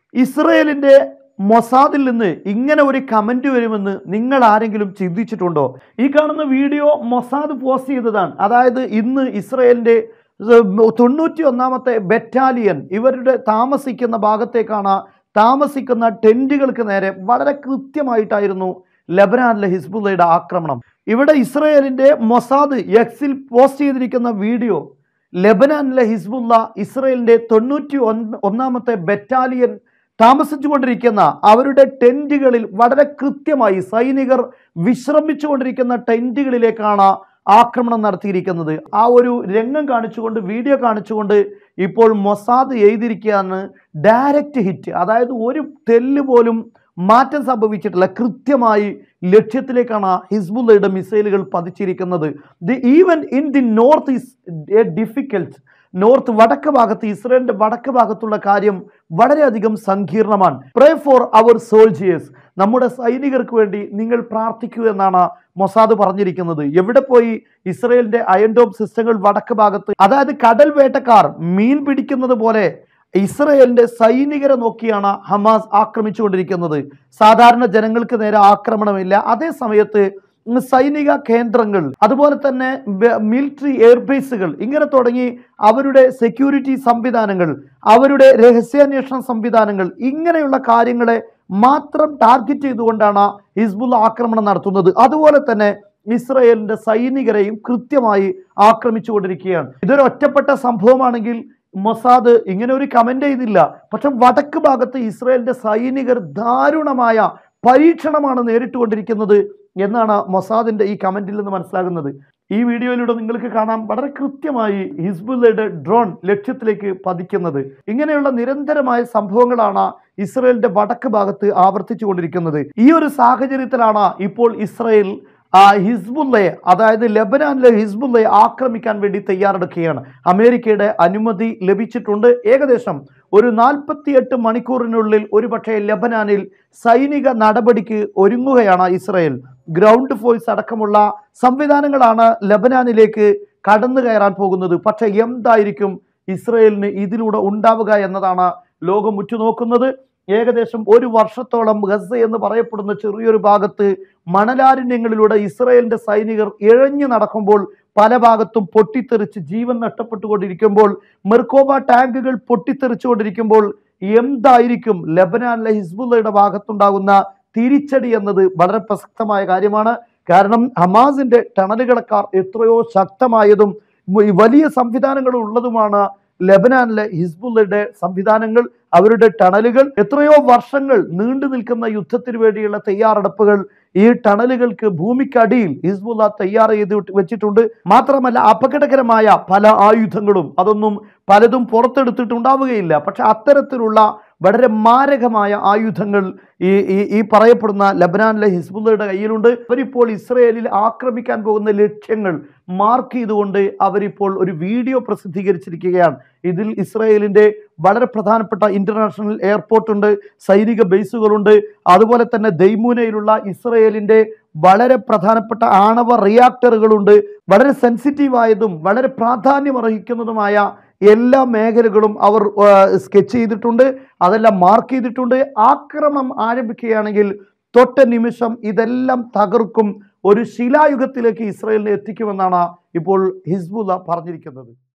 ഇസ്രയേലിൻ്റെ മൊസാദിൽ നിന്ന് ഇങ്ങനെ ഒരു കമൻറ്റ് വരുമെന്ന് നിങ്ങൾ ആരെങ്കിലും ചിന്തിച്ചിട്ടുണ്ടോ? ഈ കാണുന്ന വീഡിയോ മൊസാദ് പോസ്റ്റ് ചെയ്തതാണ്. അതായത് ഇന്ന് ഇസ്രയേലിൻ്റെ 91ാമത്തെ ബറ്റാലിയൻ ഇവരുടെ താമസിക്കുന്ന ഭാഗത്തേക്കാണ്, താമസിക്കുന്ന ടെൻറ്റുകൾക്ക് നേരെ വളരെ കൃത്യമായിട്ടായിരുന്നു ലെബനാനിലെ ഹിസ്ബുള്ളയുടെ ആക്രമണം. ഇവിടെ ഇസ്രയേലിൻ്റെ മൊസാദ് എക്സിൽ പോസ്റ്റ് ചെയ്തിരിക്കുന്ന വീഡിയോ ലെബനാനിലെ ഹിസ്ബുള്ള ഇസ്രയേലിൻ്റെ 91ാമത്തെ ബറ്റാലിയൻ താമസിച്ചുകൊണ്ടിരിക്കുന്ന അവരുടെ ടെൻറ്റുകളിൽ വളരെ കൃത്യമായി സൈനികർ വിശ്രമിച്ചുകൊണ്ടിരിക്കുന്ന ടെൻറ്റുകളിലേക്കാണ് ആക്രമണം നടത്തിയിരിക്കുന്നത്. ആ ഒരു രംഗം കാണിച്ചുകൊണ്ട്, വീഡിയോ കാണിച്ചുകൊണ്ട് ഇപ്പോൾ മൊസാദ് എഴുതിയിരിക്കുകയാണ് ഡയറക്റ്റ് ഹിറ്റ്. അതായത് ഒരു തെല്ല് പോലും മാറ്റം സംഭവിച്ചിട്ടില്ല, കൃത്യമായി ലക്ഷ്യത്തിലേക്കാണ് ഹിസ്ബുള്ളയുടെ മിസൈലുകൾ പതിച്ചിരിക്കുന്നത്. Even in the north is a difficult. North വടക്ക് ഭാഗത്ത്, ഇസ്രയേലിന്റെ വടക്ക് ഭാഗത്തുള്ള കാര്യം വളരെയധികം സങ്കീർണമാണ്. പ്രേ ഫോർ അവർ സോൾജിയേഴ്സ്, നമ്മുടെ സൈനികർക്ക് വേണ്ടി നിങ്ങൾ പ്രാർത്ഥിക്കൂ എന്നാണ് മൊസാദ് പറഞ്ഞിരിക്കുന്നത്. എവിടെ പോയി? ഇസ്രയേലിന്റെ അയൺ ഡോം സിസ്റ്റങ്ങൾ വടക്ക് ഭാഗത്ത്, അതായത് കടൽ വേട്ടക്കാർ മീൻ പിടിക്കുന്നത് പോലെ ഇസ്രയേലിന്റെ സൈനികരെ നോക്കിയാണ് ഹമാസ് ആക്രമിച്ചുകൊണ്ടിരിക്കുന്നത്. സാധാരണ ജനങ്ങൾക്ക് നേരെ ആക്രമണമില്ല. അതേ സമയത്ത് സൈനിക കേന്ദ്രങ്ങൾ, അതുപോലെ തന്നെ മിലിറ്ററി എയർബേസുകൾ, ഇങ്ങനെ തുടങ്ങി അവരുടെ സെക്യൂരിറ്റി സംവിധാനങ്ങൾ, അവരുടെ രഹസ്യാന്വേഷണ സംവിധാനങ്ങൾ, ഇങ്ങനെയുള്ള കാര്യങ്ങളെ മാത്രം ടാർഗറ്റ് ചെയ്തുകൊണ്ടാണ് ഹിസ്ബുള്ള ആക്രമണം നടത്തുന്നത്. അതുപോലെ തന്നെ ഇസ്രയേലിന്റെ സൈനികരെയും കൃത്യമായി ആക്രമിച്ചുകൊണ്ടിരിക്കുകയാണ്. ഇതൊരു ഒറ്റപ്പെട്ട സംഭവമാണെങ്കിൽ മൊസാദ് ഇങ്ങനെ ഒരു കമന്റ് ചെയ്തില്ല. പക്ഷെ വടക്ക് ഭാഗത്ത് ഇസ്രയേലിന്റെ സൈനികർ ദാരുണമായ പരീക്ഷണമാണ് നേരിട്ടുകൊണ്ടിരിക്കുന്നത് എന്നാണ് മൊസാദിന്റെ ഈ കമന്റിൽ നിന്ന് മനസ്സിലാകുന്നത്. ഈ വീഡിയോയിലൂടെ നിങ്ങൾക്ക് കാണാം വളരെ കൃത്യമായി ഹിസ്ബുള്ളയുടെ ഡ്രോൺ ലക്ഷ്യത്തിലേക്ക് പതിക്കുന്നത്. ഇങ്ങനെയുള്ള നിരന്തരമായ സംഭവങ്ങളാണ് ഇസ്രയേലിന്റെ വടക്ക് ഭാഗത്ത് ആവർത്തിച്ചു കൊണ്ടിരിക്കുന്നത്. ഈ ഒരു സാഹചര്യത്തിലാണ് ഇപ്പോൾ ഇസ്രയേൽ ഹിസ്ബുള്ളയെ, അതായത് ലെബനാനിലെ ഹിസ്ബുള്ളയെ ആക്രമിക്കാൻ വേണ്ടി തയ്യാറെടുക്കുകയാണ്. അമേരിക്കയുടെ അനുമതി ലഭിച്ചിട്ടുണ്ട്. ഏകദേശം ഒരു 48 മണിക്കൂറിനുള്ളിൽ ഒരുപക്ഷെ ലെബനാനിൽ സൈനിക നടപടിക്ക് ഒരുങ്ങുകയാണ് ഇസ്രയേൽ. ഗ്രൗണ്ട് ഫോഴ്സ് അടക്കമുള്ള സംവിധാനങ്ങളാണ് ലെബനാനിലേക്ക് കടന്നു കയറാൻ പോകുന്നത്. പക്ഷെ എന്തായിരിക്കും ഇസ്രയേലിന് ഇതിലൂടെ ഉണ്ടാവുക എന്നതാണ് ലോകം ഉറ്റുനോക്കുന്നത്. ഏകദേശം ഒരു വർഷത്തോളം ഗസ എന്ന് പറയപ്പെടുന്ന ചെറിയൊരു ഭാഗത്ത് മണലാരണ്യങ്ങളിലൂടെ ഇസ്രയേലിന്റെ സൈനികർ ഇഴഞ്ഞു നടക്കുമ്പോൾ, പല ഭാഗത്തും പൊട്ടിത്തെറിച്ച് ജീവൻ നഷ്ടപ്പെട്ടുകൊണ്ടിരിക്കുമ്പോൾ, മെർക്കോബ ടാങ്കുകൾ പൊട്ടിത്തെറിച്ചുകൊണ്ടിരിക്കുമ്പോൾ എന്തായിരിക്കും ലെബനാനിലെ ഹിസ്ബുള്ളയുടെ ഭാഗത്തുണ്ടാകുന്ന തിരിച്ചടി എന്നത് വളരെ പ്രസക്തമായ കാര്യമാണ്. കാരണം ഹമാസിന്റെ ടണലുകളക്കാർ എത്രയോ ശക്തമായതും വലിയ സംവിധാനങ്ങളും ഉള്ളതുമാണ് ലെബനാനിലെ ഹിസ്ബുള്ളയുടെ സംവിധാനങ്ങൾ, അവരുടെ ടണലുകൾ. എത്രയോ വർഷങ്ങൾ നീണ്ടു നിൽക്കുന്ന യുദ്ധത്തിന് വേണ്ടിയുള്ള തയ്യാറെടുപ്പുകൾ ഈ ടണലുകൾക്ക് ഭൂമിക്കടിയിൽ ഹിസ്ബുള്ള തയ്യാർ ചെയ്ത് വെച്ചിട്ടുണ്ട്. മാത്രമല്ല അപകടകരമായ പല ആയുധങ്ങളും, അതൊന്നും പലതും പുറത്തെടുത്തിട്ടുണ്ടാവുകയില്ല. പക്ഷെ അത്തരത്തിലുള്ള വളരെ മാരകമായ ആയുധങ്ങൾ ഈ പറയപ്പെടുന്ന ലെബനാനിലെ ഹിസ്ബുള്ളയുടെ കയ്യിലുണ്ട്. അവരിപ്പോൾ ഇസ്രയേലിൽ ആക്രമിക്കാൻ പോകുന്ന ലക്ഷ്യങ്ങൾ മാർക്ക് ചെയ്തുകൊണ്ട് അവരിപ്പോൾ ഒരു വീഡിയോ പ്രസിദ്ധീകരിച്ചിരിക്കുകയാണ്. ഇതിൽ ഇസ്രയേലിന്റെ വളരെ പ്രധാനപ്പെട്ട ഇന്റർനാഷണൽ എയർപോർട്ട് ഉണ്ട്, സൈനിക ബേസുകളുണ്ട്, അതുപോലെ തന്നെ ദൈമൂനയിലുള്ള ഇസ്രയേലിന്റെ വളരെ പ്രധാനപ്പെട്ട ആണവ റിയാക്ടറുകളുണ്ട്. വളരെ സെൻസിറ്റീവായതും വളരെ പ്രാധാന്യം അർഹിക്കുന്നതുമായ എല്ലാ മേഖലകളും അവർ സ്കെച്ച് ചെയ്തിട്ടുണ്ട്, അതെല്ലാം മാർക്ക് ചെയ്തിട്ടുണ്ട്. ആക്രമണം ആരംഭിക്കുകയാണെങ്കിൽ തൊട്ട നിമിഷം ഇതെല്ലാം തകർക്കും, ഒരു ശിലായുഗത്തിലേക്ക് ഇസ്രയേലിനെ എത്തിക്കുമെന്നാണ് ഇപ്പോൾ ഹിസ്ബുള്ള പറഞ്ഞിരിക്കുന്നത്.